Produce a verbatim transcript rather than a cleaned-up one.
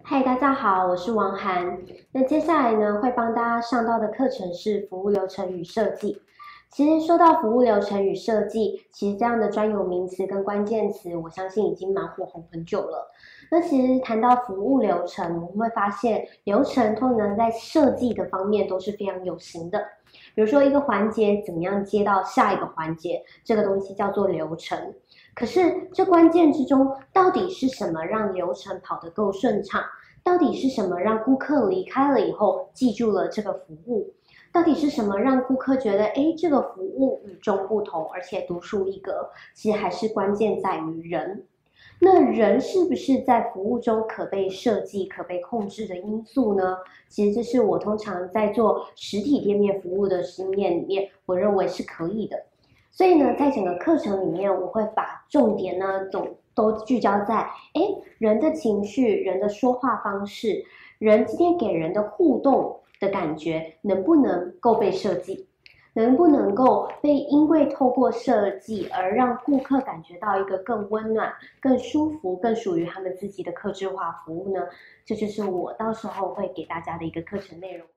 嗨，大家好，我是王涵。那接下来呢，会帮大家上到的课程是服务流程与设计。其实说到服务流程与设计，其实这样的专有名词跟关键词，我相信已经蛮火红很久了。那其实谈到服务流程，我们会发现流程通常在设计的方面都是非常有形的。比如说一个环节怎么样接到下一个环节，这个东西叫做流程。可是这关键之中，到底是什么让流程跑得够顺畅？到底是什么让顾客离开了以后记住了这个服务？到底是什么让顾客觉得，哎，这个服务与众不同，而且独树一格？其实还是关键在于人。那人是不是在服务中可被设计、可被控制的因素呢？其实这是我通常在做实体店面服务的经验里面，我认为是可以的。所以呢，在整个课程里面，我会把重点呢都都聚焦在，哎，人的情绪、人的说话方式、人今天给人的互动的感觉，能不能够被设计？能不能够被因为透过设计而让顾客感觉到一个更温暖、更舒服、更属于他们自己的客制化服务呢？这就是我到时候会给大家的一个课程内容。